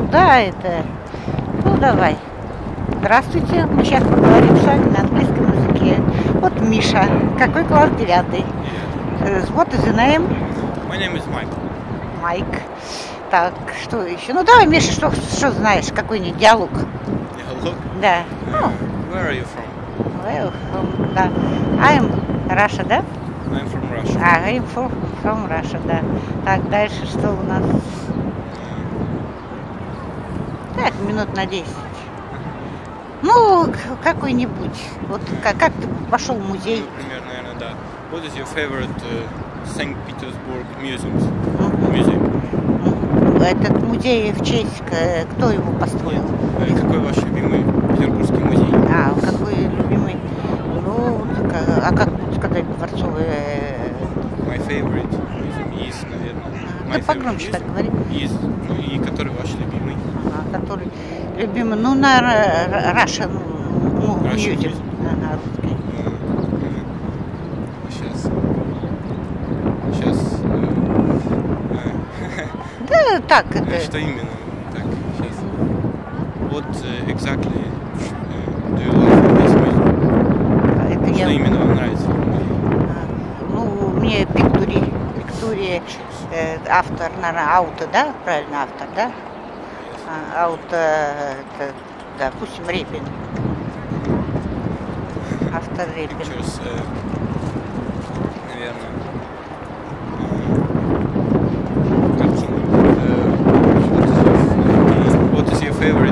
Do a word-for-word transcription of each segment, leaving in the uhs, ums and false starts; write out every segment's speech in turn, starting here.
да, это... Ну, давай. Здравствуйте, мы сейчас поговорим с вами на английском языке. Вот Миша, какой класс? Девятый. What is your name? My name is Mike. Майк. Так, что еще? Ну, давай, Миша, что, что знаешь, какой-нибудь диалог? Диалог? Да. Uh, where are you from? Well, from, да. I'm Russia, да? I'm from Russia. А, I'm from, from Russia, да. Так, дальше что у нас? Так, минут на десять. Ну, какой-нибудь. Вот как, как ты пошел в музей? Ну, примерно, наверное, да. What is your favorite uh, Saint Petersburg museum? Museum? Этот музей в честь, кто его построил? Нет. Какой ваш любимый петербургский музей? А, какой любимый? Ну, а как сказать, дворцовый? My favorite museum is, наверное. А, да погромче так говори. Is, ну и который ваш любимый? А, который любимый, ну, на Russian, ну, museum. Ага, русский. Сейчас. Сейчас. Да, так это. Что именно? Так, сейчас. What uh, exactly uh, do you like this museum? Это Что я... именно вам нравится? Ну, мне Пиктури, Пиктури, э, автор, наверное, ауто, да? Правильно, автор, да? А, ауто, это, допустим, Репин. Автор Репин. Pictures, uh, наверное. What is your favorite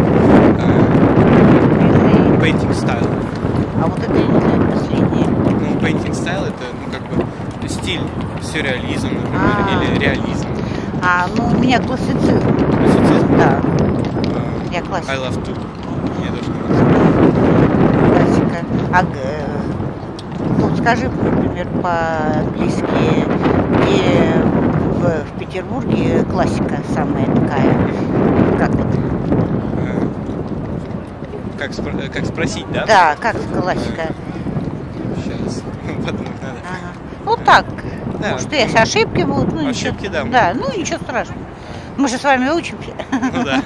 uh, painting style? А вот это я не знаю, последнее. Ну, painting style это, ну, как бы, стиль, сюрреализм, например, А. или реализм. А, ну, у меня классицизм. Классицизм? Да. Uh, Я классик. I love to. Я тоже не Классика. А, э, ну, скажи, например, по-английски, где в, в Петербурге классика самая такая, как вот? Как, спро- как спросить, да? Да, как классика? Сейчас, подумать надо. Ага. Ну так, Да. может, есть ошибки будут, ну Ошибки, ничего. да. Да, ну ничего страшного. Мы же с вами учимся. Ну да.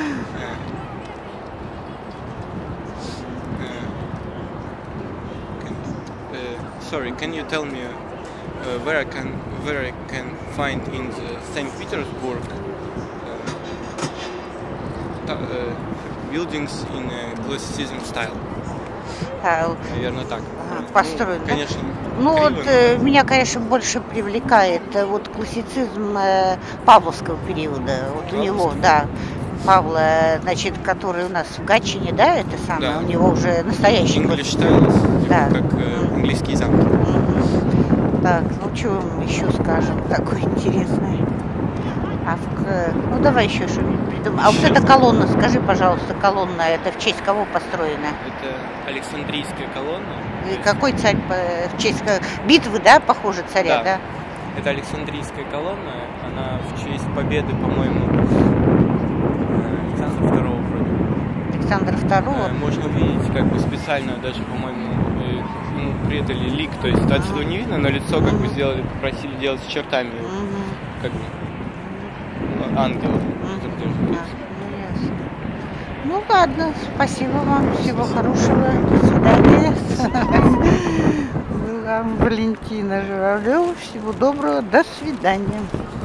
Sorry, can you tell me uh, where I can where I can find in the Saint Petersburg uh, uh, buildings in uh, classicism style? А, Наверное, так. ага, построен, Ну, да? конечно. Ну криво, вот но- э, меня, конечно, больше привлекает э, вот классицизм э, Павловского периода. Вот у него, Павловский? да, Павла, значит, который у нас в Гатчине, да, это самое, Да. у него уже настоящий English styles, типа, Да. как э, английский замок. Мгм. Так, ну что вам еще скажем такое интересное? А в к- ну давай еще что-нибудь придумаем. А вот эта колонна, скажи, пожалуйста, колонна, это в честь кого построена? Это Александрийская колонна. И какой царь по- в честь ка- битвы, да, похоже, царя, да? Да. Это Александрийская колонна. Она в честь победы, по-моему, Александра второго вроде. Александра второго. Э, Можно увидеть, как бы специально даже, по-моему, э, ну, придали лик. То есть отсюда не видно, но лицо как бы сделали, попросили делать с чертами, Мгм. как бы ну, ангела. Мгм. А, ну, ясно. Ну ладно, спасибо вам, всего хорошего, до свидания. Была Валентина Журавлева, всего доброго, до свидания.